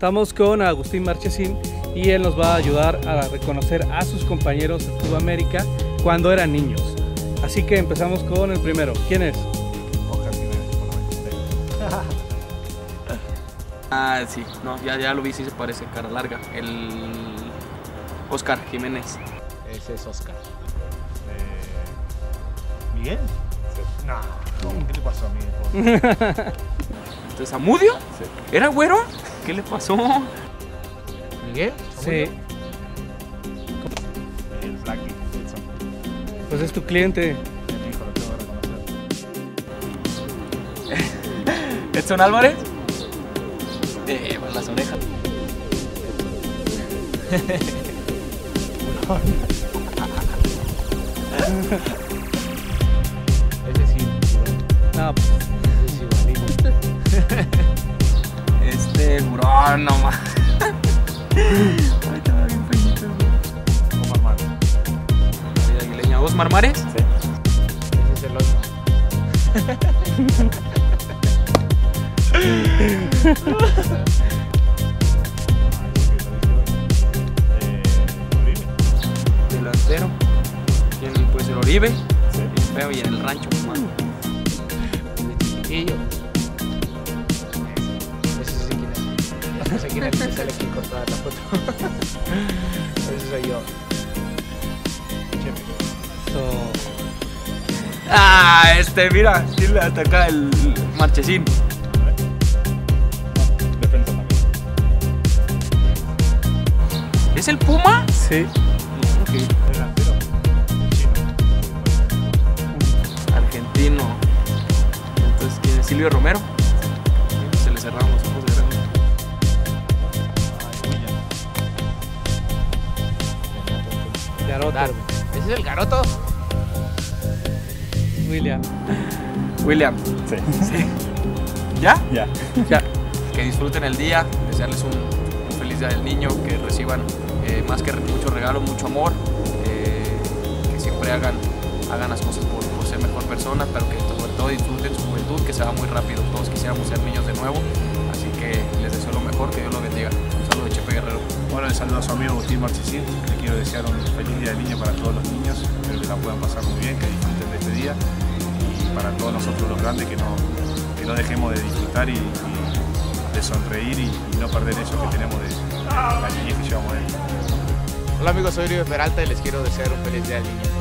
Estamos con Agustín Marchesín y él nos va a ayudar a reconocer a sus compañeros de Club América cuando eran niños. Así que empezamos con el primero. ¿Quién es? Oscar Jiménez, por lo menos. Ah, sí, no, ya lo vi, sí se parece, cara larga. El Oscar Jiménez. Ese es Oscar. ¿Miguel? Sí. No, ¿qué le pasó a Miguel? Entonces, ¿Amudio? Sí. ¿Era güero? ¿Qué le pasó? ¿Miguel? Sí, El Blackie, Edson. pues es tu cliente. Mi hijo lo tengo que reconocer. ¿Edson Álvarez? Pues las orejas. Ese sí. No, Ese es igualito. Burón, no más. Ay, estaba bien feñito, güey. Omar Mares. La vida aguileña. ¿Osmar Mares? Sí. Ese es el otro. Uribe. Delantero. ¿Quién puede ser? Oribe. Sí. Bien feo, y en el rancho, mano. Chiquillo. Ese sí sé quién es. No sé quién es el que sale aquí con toda la foto. Ese soy yo. Chepe. so, Ah, mira, ¿quién le ataca? El Marchesín. Defensa también. ¿Es el Puma? sí. Ok. Delantero. Chino. Argentino. Entonces, ¿quién es? Silvio Romero. Se le cerraron los ojos de grande. Garoto. Darwin. ¿Ese es el Garoto? William. William. Sí. ¿Sí? ¿Ya? Ya. Ya. Que disfruten el día, desearles un feliz día del niño, que reciban más que muchos regalos, mucho amor, que siempre hagan las cosas por ser mejor personas, pero que sobre todo disfruten su juventud, que se va muy rápido. Todos quisiéramos ser niños de nuevo, así que les deseo lo mejor, que Dios los bendiga. Un saludo de Chepe Guerrero. Bueno, le saludo a su amigo Agustín Marchesín. Le quiero desear un feliz día del niño para todos los niños. Espero que la puedan pasar muy bien, que disfruten de este día. Y para todos nosotros los grandes, que no dejemos de disfrutar y de sonreír y no perder eso que tenemos de la niñez que llevamos dentro. Hola amigos, soy Uribe Peralta y les quiero desear un feliz día del niño.